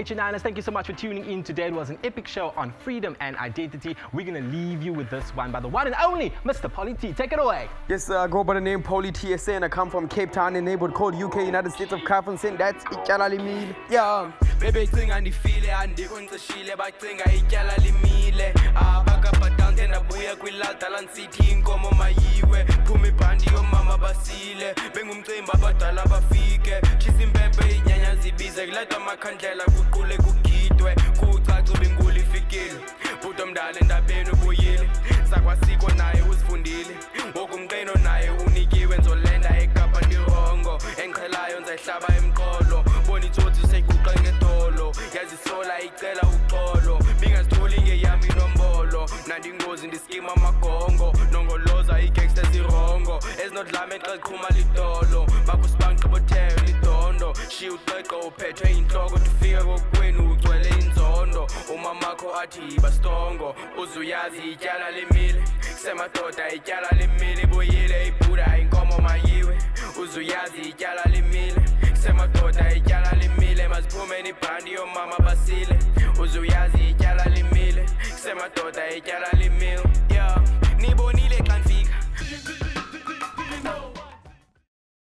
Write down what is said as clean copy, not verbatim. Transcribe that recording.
NINE-9ers, thank you so much for tuning in today. It was an epic show on freedom and identity. We're going to leave you with this one by the one and only Mr. Polly T. Take it away. Yes, I go by the name Polly TSA and I come from Cape Town, a neighborhood called UK, United States of Carpentry. That's Ityala Limile. Yeah. Baby, think and feel it and the unzashile, but think Ityala Limile. Bakapatan tena buya kwilatalan city inkomo mayiwe. Phumi bandi yo mama basile. Bengumcimba badala bafike. Chizimbebe inyanya zibize. Kuleta makhandlela kuqule kugidwe. Kucaca ubinguli fikile. Buto mdala endabeni ubuyile. Sakwasiko naye uzifundile. Wokumqeno naye unikiwe nzolenda ekapa ndirongo. Enqhelayo nzayihlaba emqolo. Boni tsotsi seyiguqa ngedolo. Yazisola icela uxolo. Bingazitholi ngeyami nombolo. Nandingozi ndiskima magongo. Nongoloza igangster zirongo. Ezinodlame xa ziqhuma lidolo. Bakusibanga qibotheyo lidondo. Shiya uqeqo uphethwe inhloko tufika kokwenu ugcwele inzondo. Umamakho athi bastongo. Uzuyazi ityala limile. Semadoda ityala limile. Ibuyile ibhuda inkomo mayiwe. Uzuyazi ityala limile. Semadoda ityala limile. Maziphume nibhandi yomama basile. Uzuyazi ityala limile. Semadoda ityala limile.